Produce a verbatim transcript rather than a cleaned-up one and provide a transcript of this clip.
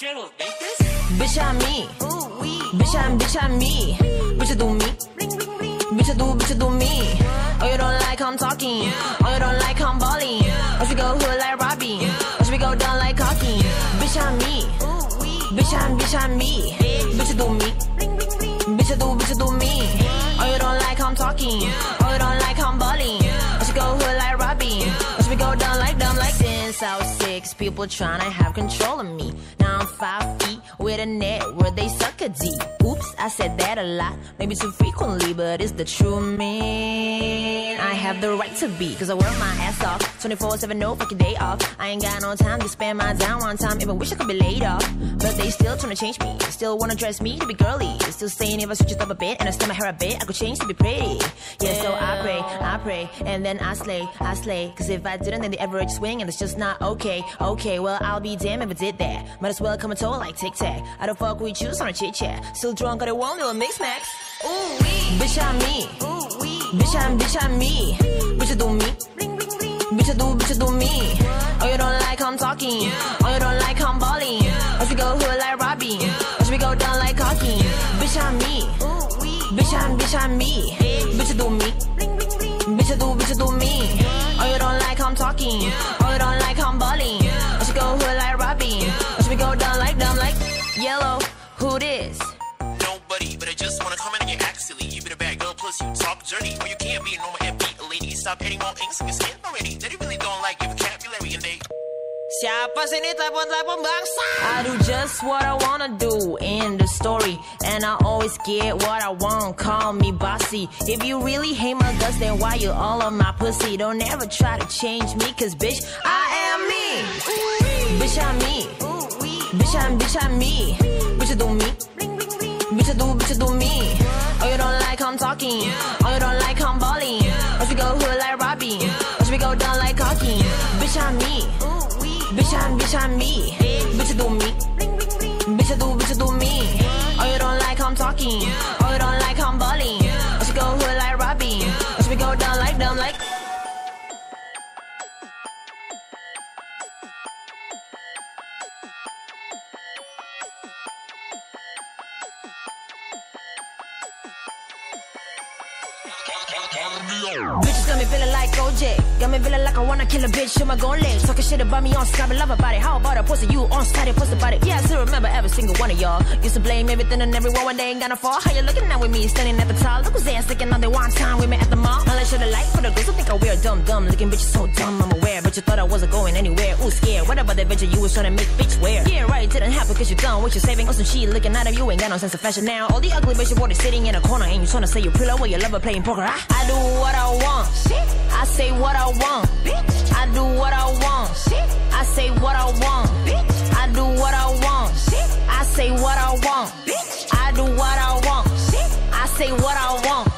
channels make this? Bitch, I'm me. Ooh, wee. Bitch, I'm, bitch, I'm me. Bitch, I do me. Bitch, I do, bitch, I do me. Oh, you don't like how I'm talking. Oh, you don't like how I'm balling. Oh, she go hood like Robbie. Oh, she go down like cocky. Bitch, I'm me. Bitch, I'm, bitch, I'm me. Bitch, I do me. Bitch, I do, bitch, I do me. Oh, you don't like how I'm talking. Oh, you don't like how I'm balling. Oh, she go hood like Robbie. Oh, she go down like dumb like since I was six. People tryna have control of me. Now I'm five feet with a net where they suck a D. Oops, I said that a lot, maybe too frequently, but it's the true me. I have the right to be, cause I work my ass off twenty-four seven, no fucking day off. I ain't got no time to spend my down one time. Even wish I could be laid off, but they still tryna change me. Still wanna dress me to be girly. Still saying if I switch it up a bit and I style my hair a bit, I could change to be pretty. Yeah, so I pray, I pray, and then I slay, I slay. Cause if I didn't, then the average swing, and it's just not okay. Okay, well I'll be damned if I did that. Might as well come and toe like Tic Tac. I don't fuck with you, on a chit chat. Still drunk, I don't want little mix max. Ooh wee, bitch I'm me. Ooh wee, bitch I'm, bitch I'm me. Bitch I do me. Bitch I do, bitch I do me. Oh you don't like how I'm talking. Oh you don't like how I'm balling. Oh she go hood like Robbie. Oh she go down like cocky. Bitch I'm me. Bitch I'm, bitch I'm me. Bitch I do me. Bitch I do, bitch I do me. Oh you don't like how I'm talking. Oh you don't like how I'm balling. Oh she go hood like Robbie. Oh she go down like dumb like yellow. Who this? Nobody, but I just wanna comment on your act silly. You been a bad girl, plus you talk dirty. Or you can't be a normal and beat a lady. Stop adding more inks in your skin already. They really don't like your vocabulary and they. Siapa sini telepon-telepon bangsa? I do just what I wanna do in the story, and I always get what I want. Call me bossy. If you really hate my guts, then why you all on my pussy? Don't ever try to change me, cause bitch, I am me. Bitch, I'm me. Bitch, I'm, bitch, I'm me. Bitch, I do me. Bitch, I do, bitch, I do me. Oh, you don't like how I'm talking. Oh, you don't like how I'm balling. Oh, she go hood like Robbie. Oh, she go down like cocky. Bitch, I'm me. Bitch, I'm, bitch, I'm me. Bitch, I do me. Bitch, I do, bitch, I do me. Oh, you don't like how I'm talking. Oh, you don't like how I'm balling. Oh, she go hood like Robbie. Oh, she go down like dumb like. Bitches got me feeling like O J. Got me feeling like I wanna kill a bitch on my gun legs. Talking shit about me on Skype and love about it. How about I post you on Skype, post about it? Yeah, I still remember every single one of y'all. Used to blame everything and everyone when they ain't gonna fall. How you looking at with me, standing at the top? Look who's there, sticking on the one time with me at the mall. All I should've liked for the girls who think I wear dumb, dumb. Looking bitches so dumb, I'm aware. But you thought I wasn't going anywhere. Ooh, scared. What about the venture you was trying to make bitch wear? Yeah, right, it didn't happen cause you done what you're saving. Or some shit looking at you, ain't got no sense of fashion now. All the ugly bitch body sitting in a corner, and you trying to say you pillow while your lover playing poker. I, I do what I want. I say what I want. Bitch. I do what I want. Shit. I say what I want. Bitch. I do what I want. Shit. I say what I want. Bitch. I do what I want. Shit. I say what I want.